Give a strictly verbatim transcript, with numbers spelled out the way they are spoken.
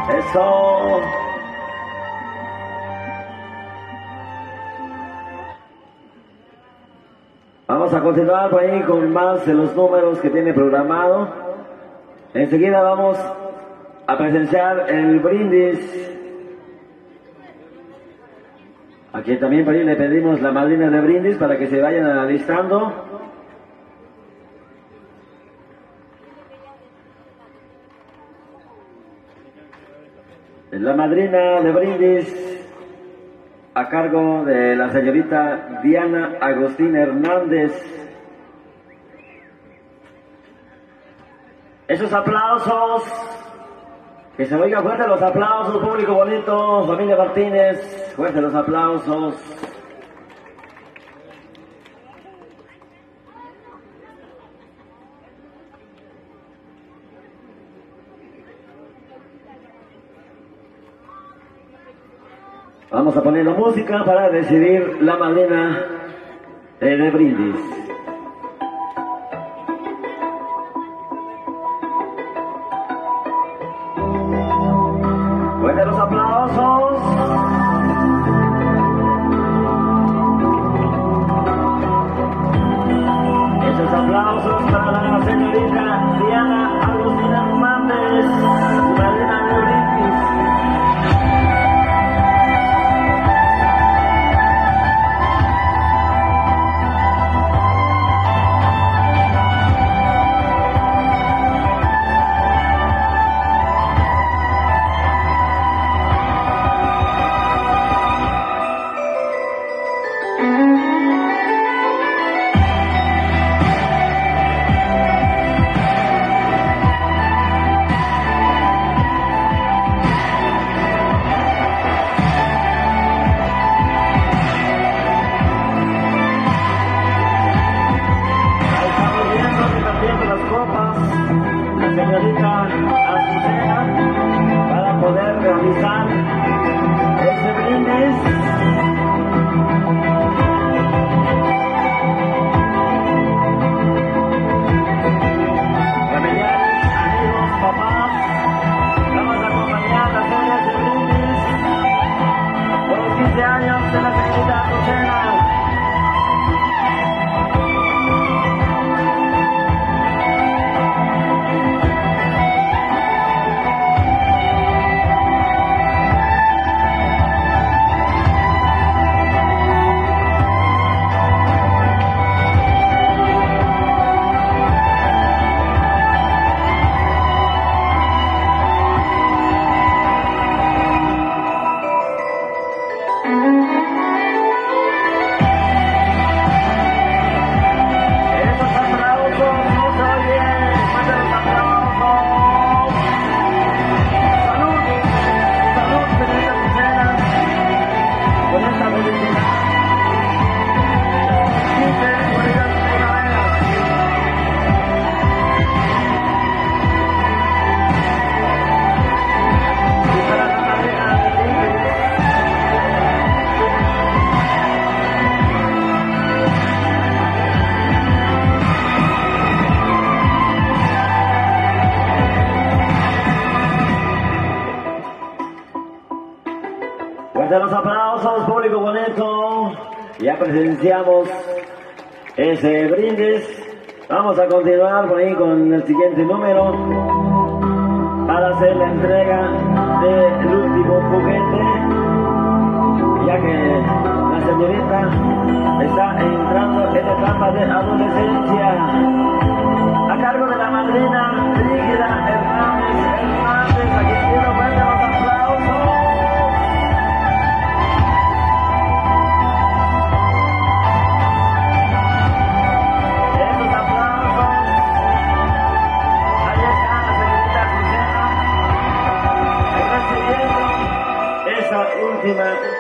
Eso. Vamos a continuar por ahí con más de los números que tiene programado. Enseguida vamos a presenciar el brindis. Aquí también por ahí le pedimos la madrina de brindis para que se vayan alistando. La madrina de brindis a cargo de la señorita Diana Agustín Hernández. Esos aplausos, que se oiga fuerte los aplausos, público bonito, familia Martínez, fuerte los aplausos. Vamos a poner la música para recibir la madrina de brindis. Fuerte los aplausos. Esos aplausos para la señorita Diana Agustín Hernández, madrina de brindis. Fuerte los aplausos, público bonito. Ya presenciamos ese brindis. Vamos a continuar por ahí con el siguiente número para hacer la entrega del último juguete, ya que la señorita está entrando en etapa de adolescencia, a cargo de la madrina Brígida Hernández Hernández, a quien quiero fuerte los aplausos. Última